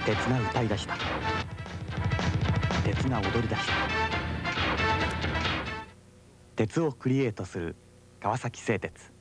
鉄が歌い出した。鉄が踊り出した。鉄をクリエイトする川崎製鉄。